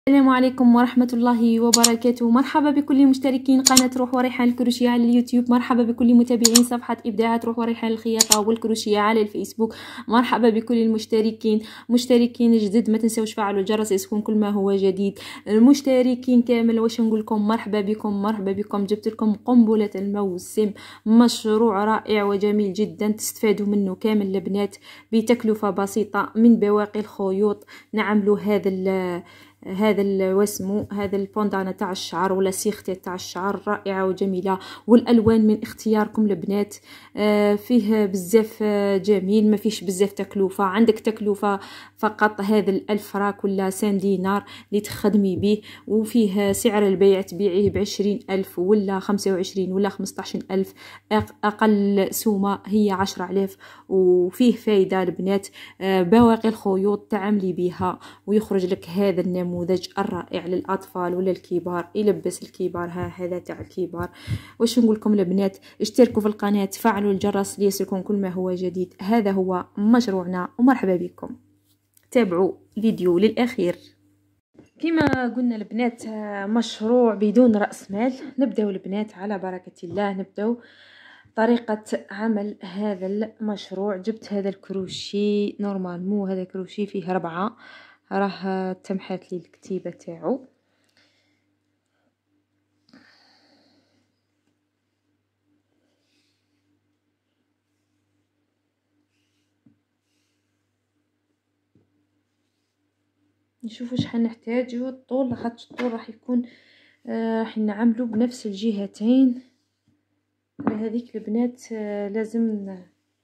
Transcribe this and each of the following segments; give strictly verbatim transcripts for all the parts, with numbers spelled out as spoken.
السلام عليكم ورحمة الله وبركاته. مرحبا بكل مشتركين قناة روح وريحان الكروشيه على اليوتيوب، مرحبا بكل متابعين صفحة إبداعات روح وريحان الخياطة والكروشيه على الفيسبوك، مرحبا بكل المشتركين مشتركين جدد. ما تنسوش فعلوا الجرس يصلكم كل ما هو جديد. المشتركين كامل واش نقول لكم مرحبا بكم مرحبا بكم. جبت لكم قنبلة الموسم، مشروع رائع وجميل جدا تستفادوا منه كامل البنات بتكلفة بسيطة من بواقي الخيوط. نعملوا هذا هذا الوسمو هذا البوندانا تاع الشعر ولا سيختي تاع الشعر رائعه وجميله، والالوان من اختياركم البنات. آه فيه بزاف آه جميل، ما فيش بزاف تكلفه. عندك تكلفه فقط هذا الألف راك ولا سان دينار اللي تخدمي به، وفيه سعر البيع تبيعيه بعشرين ألف ولا خمسة وعشرين ولا خمسطاش ألف. اقل سومه هي عشرة آلاف، وفيه فايده البنات. آه بواقي الخيوط تعملي بها ويخرج لك هذا النموذج النموذج الرائع للاطفال ولا الكبار، يلبس الكبار. ها هذا تاع الكبار. واش نقول لكم البنات، اشتركوا في القناه، فعلوا الجرس ليصلكم كل ما هو جديد. هذا هو مشروعنا ومرحبا بكم. تابعوا الفيديو للاخير. كما قلنا البنات مشروع بدون راس مال. نبداو البنات على بركه الله. نبداو طريقة عمل هذا المشروع. جبت هذا الكروشي نورمال، مو هذا الكروشي فيه ربعة، راه تمحات لي الكتيبة تاعو. نشوفوا شحال نحتاجو. الطول خاطر الطول راح يكون آه راح نعملو بنفس الجهتين. هذيك البنات آه لازم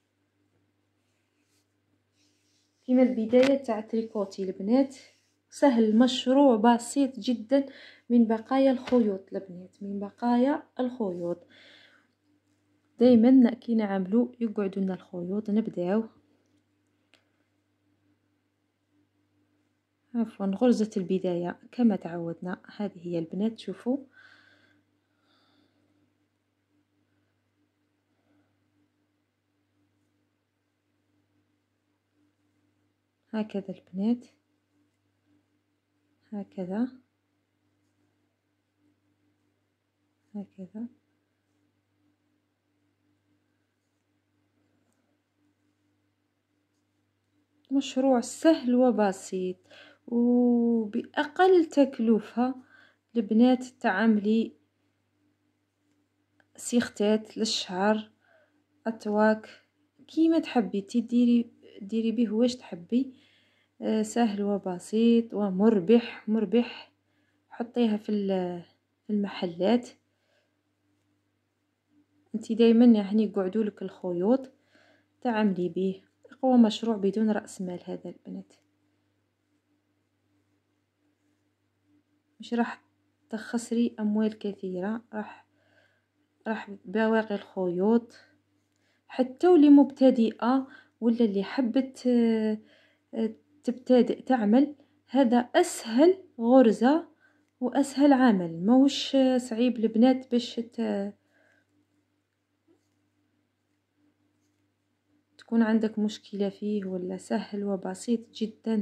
كيما البداية تاع تريكوتي البنات. سهل، مشروع بسيط جدا من بقايا الخيوط البنات، من بقايا الخيوط. دائما كي نعملو يقعدوا لنا الخيوط. نبداو عفوا غرزة البداية كما تعودنا. هذه هي البنات، شوفوا هكذا البنات، هكذا هكذا. مشروع سهل وبسيط وبأقل تكلفة البنات. تعملي سيختات للشعر، أتواك كيما تحبي تديري ديري به واش تحبي. آه سهل وبسيط ومربح مربح. حطيها في المحلات. انتي دايما يعني يقعدوا لك الخيوط تعملي به. هو مشروع بدون رأس مال هذا البنات، مش راح تخسري أموال كثيرة. راح راح بواقي الخيوط. حتى واللي مبتدئة ولا اللي حبت تبتدئ تعمل، هذا أسهل غرزة وأسهل عمل. موش صعيب البنات باش تكون عندك مشكلة فيه، ولا سهل وبسيط جدا.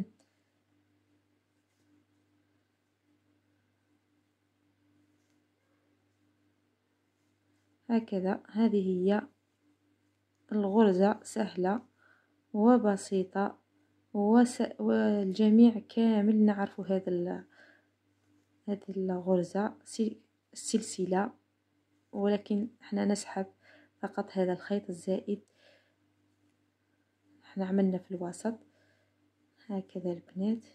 هكذا هذه هي الغرزة، سهلة وبسيطة وس... والجميع كامل نعرف هذا ال... هذه الغرزة السلسلة، ولكن احنا نسحب فقط هذا الخيط الزائد. احنا عملنا في الوسط هكذا البنات.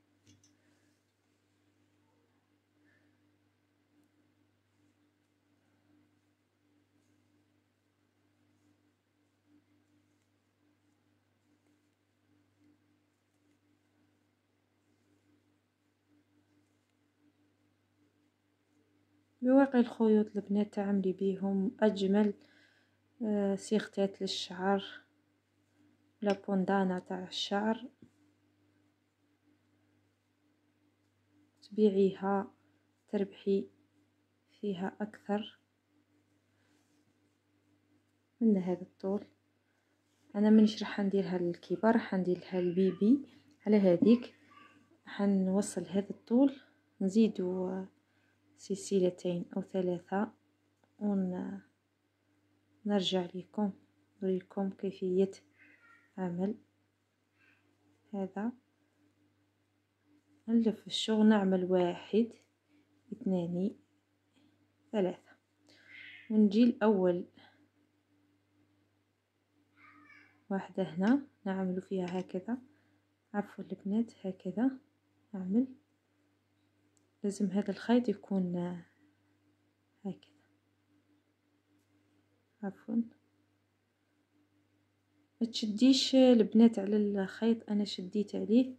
بواقي الخيوط البنات تعملي بيهم أجمل آه سيختات للشعر، لا بوندانا تاع الشعر. تبيعيها تربحي فيها أكثر من هذا الطول. أنا منش راح نديرها للكبار، راح نديرها للبيبي. على هذيك راح نوصل هذا الطول نزيدو سلسلتين أو ثلاثة ونرجع لكم نوريكم كيفية عمل هذا. نلف الشغل، نعمل واحد اثنان ثلاثة، ونجي الأول واحدة هنا نعمل فيها هكذا، عفوا البنات هكذا نعمل. لازم هذا الخيط يكون هكذا، عفوا ما تشديش البنات على الخيط، انا شديت عليه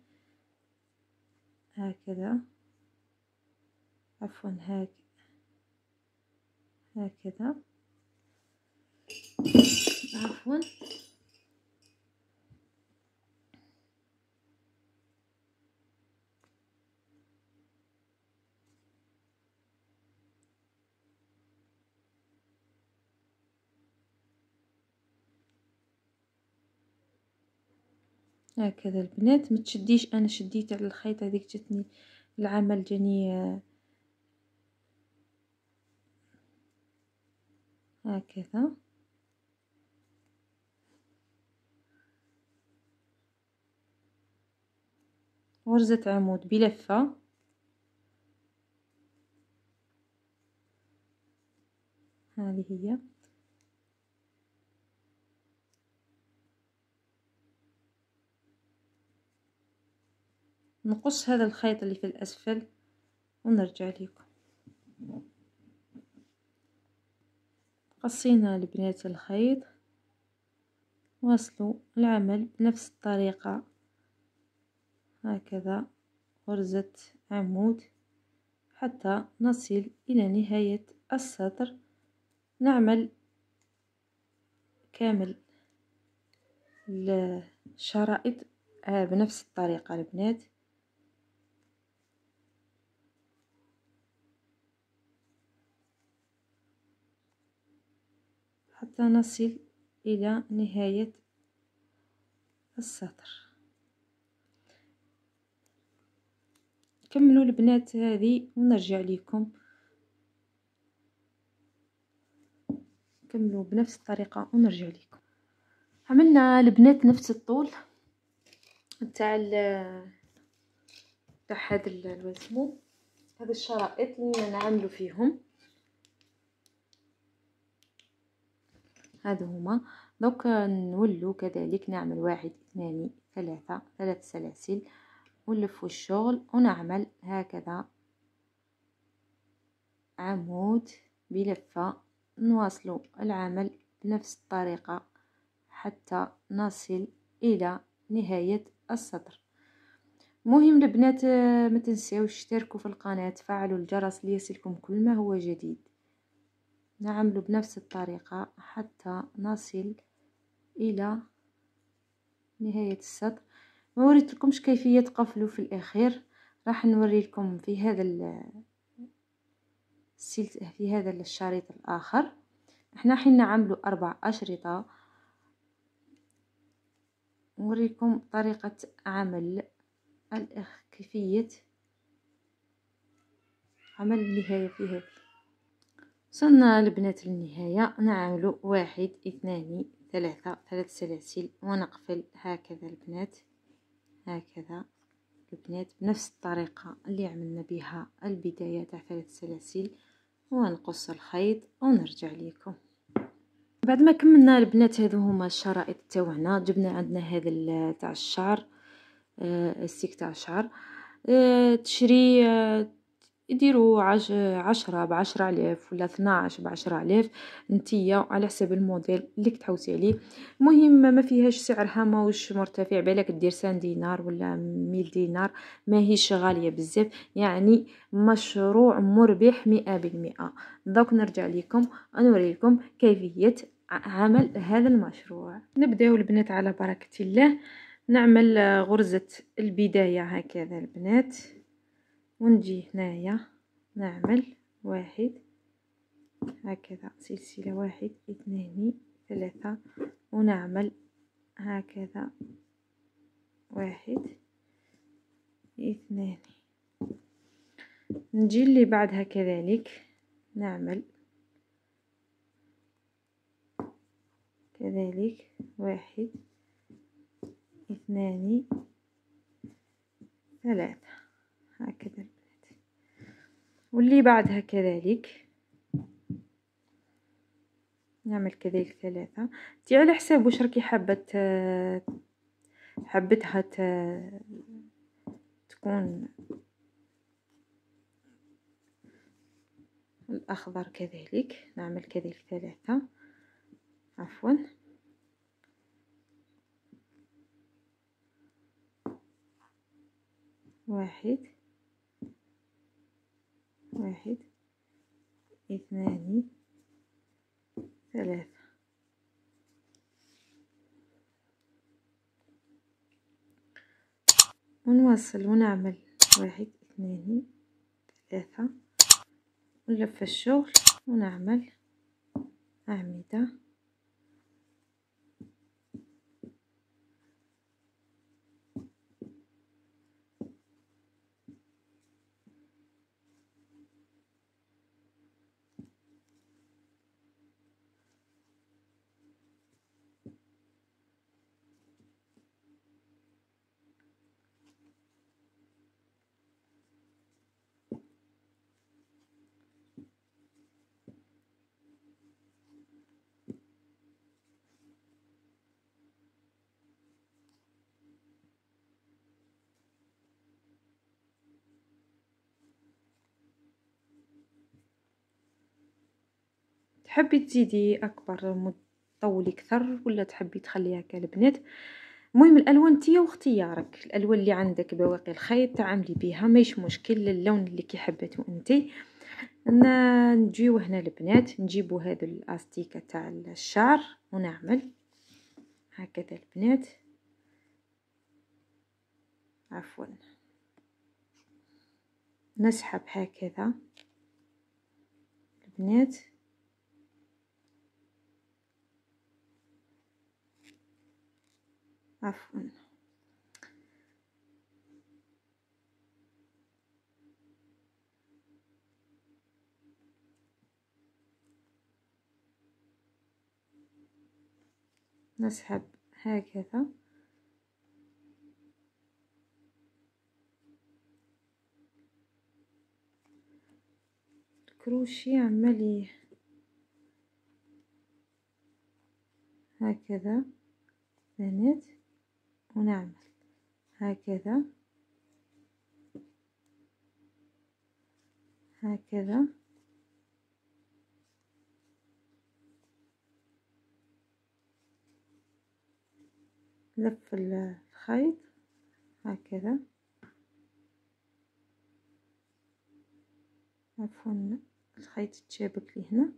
هكذا، عفوا هكذا هكذا عفوا. هكذا البنات ما تشديش، انا شديت على الخيط هذيك جاتني العمل جاني هكذا. غرزة عمود بلفة، هذه هي. نقص هذا الخيط اللي في الأسفل ونرجع لكم. قصينا البنات الخيط، واصلوا العمل بنفس الطريقة هكذا، غرزة عمود حتى نصل إلى نهاية السطر. نعمل كامل الشرائط بنفس الطريقة البنات. حتى نصل إلى نهاية السطر. كملوا البنات هذه ونرجع لكم. كملوا بنفس الطريقة ونرجع لكم. عملنا البنات نفس الطول تاع تاع هذا الوزمو، هذا الشرائط اللي نعملوا فيهم هذا هما. دوك نولوا كذلك نعمل واحد اثنان ثلاثة ثلاث سلاسل ونلفوا الشغل ونعمل هكذا عمود بلفة. نواصلوا العمل بنفس الطريقة حتى نصل إلى نهاية السطر. مهم البنات ما تنساوش اشتركوا في القناة، تفعلوا الجرس ليصلكم كل ما هو جديد. نعمل بنفس الطريقة حتى نصل إلى نهاية السطر. ما وريتلكمش كيفية قفله في الأخير، راح نوري لكم في هذا السلسلة في هذا الشريط الآخر. احنا حين نعملوا أربع أشرطة نوريكم طريقة عمل الأخ كيفية عمل النهاية في هذه. وصلنا البنات للنهاية، نعمل واحد اثنان ثلاثة ثلاث سلاسل ونقفل هكذا البنات، هكذا البنات بنفس الطريقة اللي عملنا بها البداية تاع ثلاث سلاسل، ونقص الخيط ونرجع لكم. بعد ما كملنا البنات هذو هما الشرائط تاعنا. جبنا عندنا هذا تاع الشعر، السيك تاع الشعر، تشري يديروا عش عشرة بعشرة آلاف ولا اثناش بعشرة آلاف، نتيا على حسب الموديل اللي تحوسي عليه. مهم ما فيهاش سعرها ماهوش مرتفع، بالك دير سان دينار ولا ميل دينار، ماهيش غالية بزاف، يعني مشروع مربح مئة بالمئة. دوك نرجع لكم نوري لكم كيفية عمل هذا المشروع. نبداو البنات على بركة الله. نعمل غرزة البداية هكذا البنات، ونجي هنايا نعمل واحد هكذا سلسلة، واحد اثنان ثلاثة، ونعمل هكذا واحد اثنان. نجي اللي بعدها كذلك نعمل كذلك واحد اثنان ثلاثة هكذا البنات، واللي بعدها كذلك نعمل كذلك ثلاثة. تي على حساب واش راكي حابة حبتها تكون الأخضر كذلك نعمل كذلك ثلاثة عفوا واحد واحد اثنان ثلاثة. ونواصل ونعمل واحد اثنان ثلاثة ونلف الشغل ونعمل أعمدة تحبي تزيدي اكبر تطولي اكثر ولا تحبي تخليها كالبنات. المهم الالوان نتيا واختيارك، الالوان اللي عندك بواقي الخيط تعاملي بها ماهيش مشكل، اللون اللي كي حبيتو انتي. نجيو هنا البنات نجيبو هذا الاستيكه تاع الشعر ونعمل هكذا البنات عفوا نسحب هكذا البنات عفوا نسحب هكذا الكروشي عمالي هكذا بنات ونعمل هكذا هكذا لف الخيط هكذا عفوا الخيط يتشابك لي هنا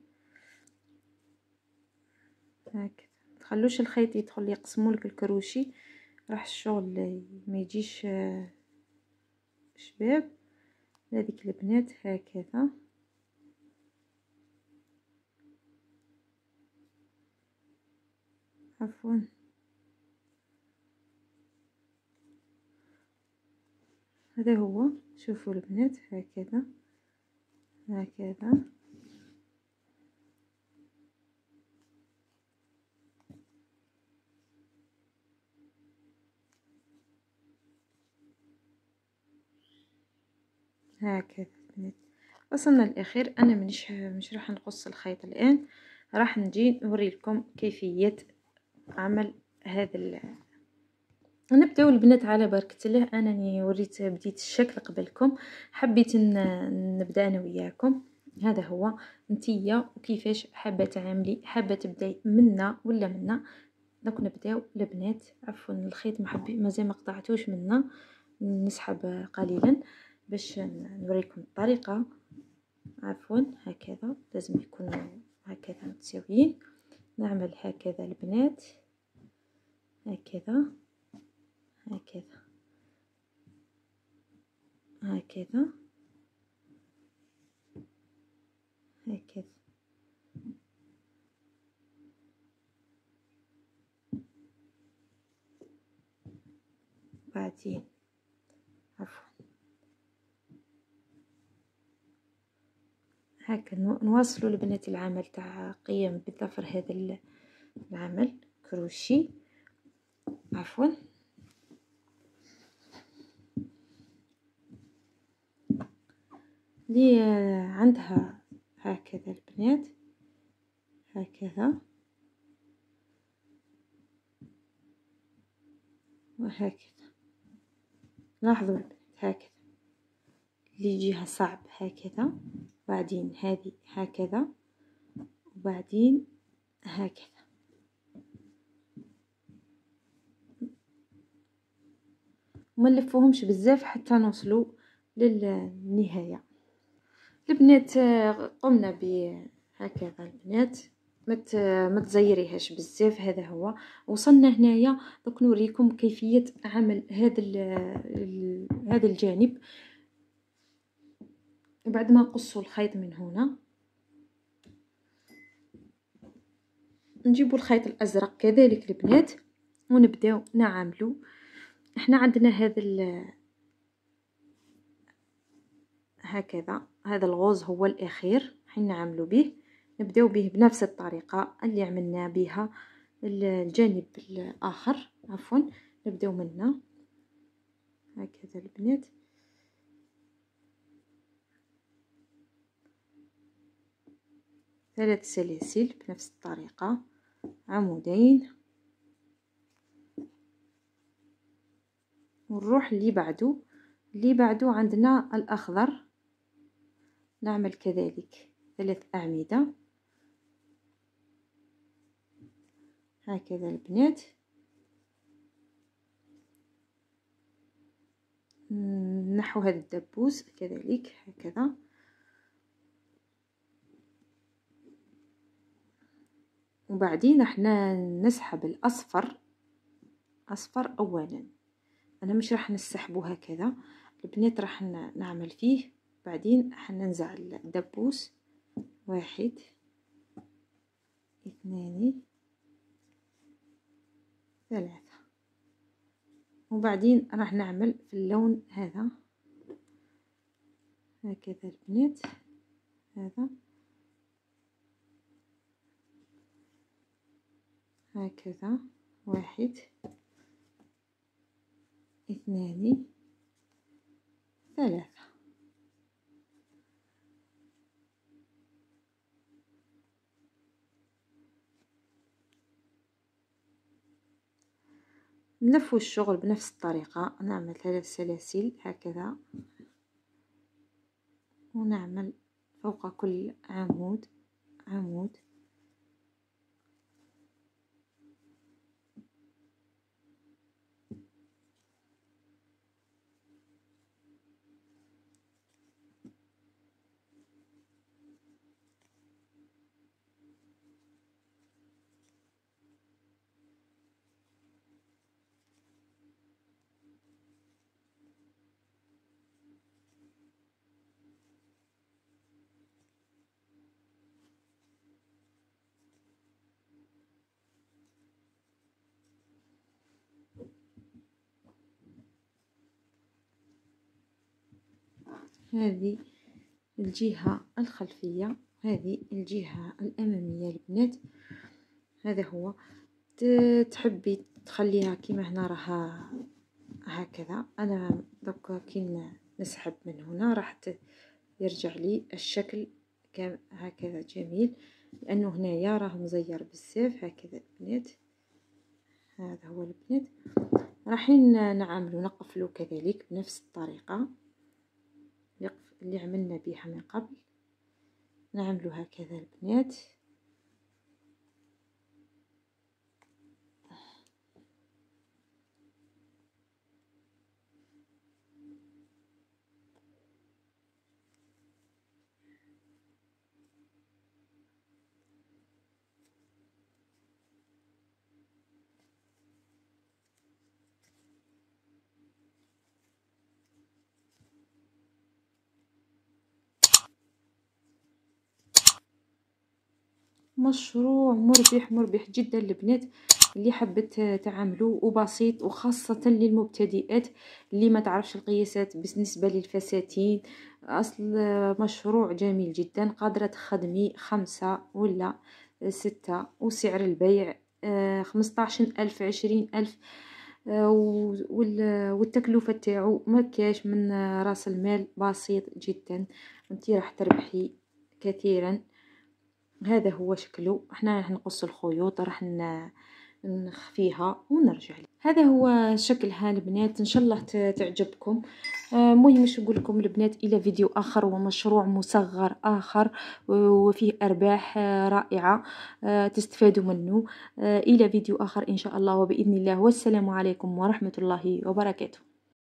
هكذا، تخلوش الخيط يدخل يقسمولك الكروشي راح الشغل ما يجيش شباب. هذيك البنات هكذا عفوا هذا هو، شوفوا البنات هكذا هكذا هكذا البنات. وصلنا للاخير. انا مش مش راح نقص الخيط الان، راح نجي نوري لكم كيفيه عمل هذا ال... نبداو البنات على بركه الله. انني وريت بديت الشكل قبلكم، حبيت نبدا انا وياكم. هذا هو نتيا وكيفاش حابه تعملي، حابه تبداي منا ولا منا. دوك نبداو البنات عفوا الخيط محبي مازال ما قطعتوش منا، نسحب قليلا باش نوريكم الطريقه. عفوا هكذا لازم يكونوا هكذا متساويين. نعمل هكذا البنات هكذا هكذا هكذا هكذا بعدين عفوا هكا نواصلوا البنات العمل تاع قيام بظفر هذا العمل كروشي، عفوا. لي عندها هكذا البنات، هكذا وهكذا، لاحظوا البنات هكذا اللي يجيها صعب هكذا، بعدين هذه هكذا، وبعدين هكذا. وما نلفوهمش بزاف حتى نوصلوا للنهايه. البنات قمنا بهكذا البنات، ما تزيريهاش بزاف. هذا هو وصلنا هنايا. دوك نوريكم كيفيه عمل هذا هذا الجانب. بعد ما نقصوا الخيط من هنا، نجيبوا الخيط الازرق كذلك البنات ونبداو نعملوا. احنا عندنا هذا هكذا، هذا الغوز هو الاخير حين نعملوا به. نبداو به بنفس الطريقه اللي عملنا بها الجانب الاخر، عفوا. نبداو منه هكذا البنات، ثلاث سلاسل بنفس الطريقه، عمودين، ونروح اللي بعده. اللي بعده عندنا الاخضر، نعمل كذلك ثلاث اعمده هكذا البنات. نحو هذا الدبوس كذلك هكذا، وبعدين احنا نسحب الاصفر اصفر اولا. انا مش راح نسحبه هكذا البنات، راح نعمل فيه بعدين حننزع الدبوس. واحد اثنان ثلاثة، وبعدين راح نعمل في اللون هذا هكذا البنات، هذا هكذا. واحد اثنان ثلاثة. نلفوا الشغل بنفس الطريقة، نعمل ثلاث سلاسل هكذا، ونعمل فوق كل عمود عمود. هذه الجهة الخلفية، هذه الجهة الأمامية البنات. هذا هو. تحبي تخليها كيما هنا راها هكذا. انا دوك كي نسحب من هنا راح يرجع لي الشكل هكذا جميل، لانه هنايا راه مزير بزاف هكذا البنات. هذا هو البنات. راحين نعملو نقفلو كذلك بنفس الطريقه اللي عملنا بها من قبل. نعملو هكذا البنات. مشروع مربح مربح جدا البنات. اللي حبت تعملوا، وبسيط وخاصة للمبتدئات اللي ما تعرفش القياسات بالنسبة للفساتين. أصل مشروع جميل جدا، قادرة تخدمي خمسة ولا ستة، وسعر البيع خمسطاش ألف عشرين ألف، والتكلفة تاعو مكاش من راس المال بسيط جدا، وانتي راح تربحي كثيرا. هذا هو شكله. احنا راح نقص الخيوط، راح نخفيها ونرجع. هذا هو شكلها البنات، ان شاء الله تعجبكم. مهم مش نقول لكم البنات الى فيديو اخر ومشروع مصغر اخر وفيه ارباح رائعه تستفادوا منه. الى فيديو اخر ان شاء الله وباذن الله، والسلام عليكم ورحمه الله وبركاته.